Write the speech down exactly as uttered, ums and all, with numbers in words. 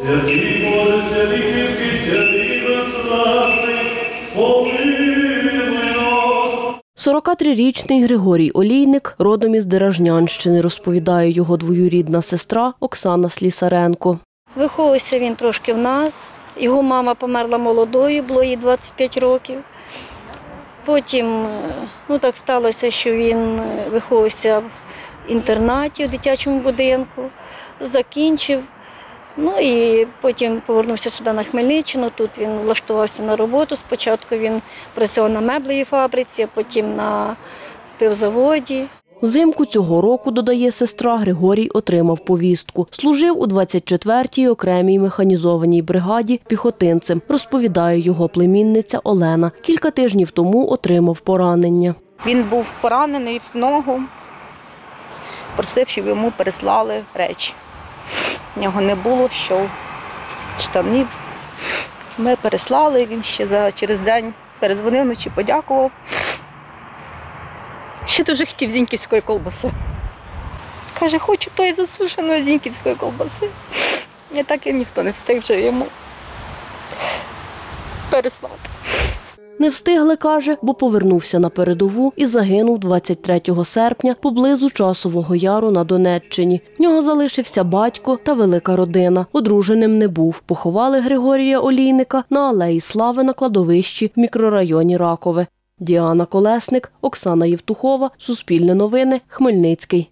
сорокатрирічний Григорій Олійник родом із Деражнянщини, розповідає його двоюрідна сестра Оксана Слісаренко. Виховувався він трошки в нас. Його мама померла молодою, було їй двадцять п'ять років. Потім ну, так сталося, що він виховувався в інтернаті, в дитячому будинку, закінчив. Ну і потім повернувся сюди на Хмельниччину, тут він влаштувався на роботу. Спочатку він працював на меблевій фабриці, а потім на пивзаводі. Взимку цього року, додає сестра, Григорій отримав повістку. Служив у двадцять четвертій окремій механізованій бригаді піхотинцем, розповідає його племінниця Олена. Кілька тижнів тому отримав поранення. Він був поранений в ногу, просив, щоб йому переслали речі. В нього не було що, штанів. Ми переслали, він ще за, через день перезвонив, ночі подякував. Ще дуже хотів зіньківської ковбаси. Каже, хочу тої засушеної зіньківської ковбаси. І так і ніхто не встиг вже йому переслати. Не встигли, каже, бо повернувся на передову і загинув двадцять третього серпня поблизу Часового Яру на Донеччині. В нього залишився батько та велика родина. Одруженим не був. Поховали Григорія Олійника на Алеї Слави на кладовищі в мікрорайоні Ракове. Діана Колесник, Оксана Євтухова, Суспільне новини, Хмельницький.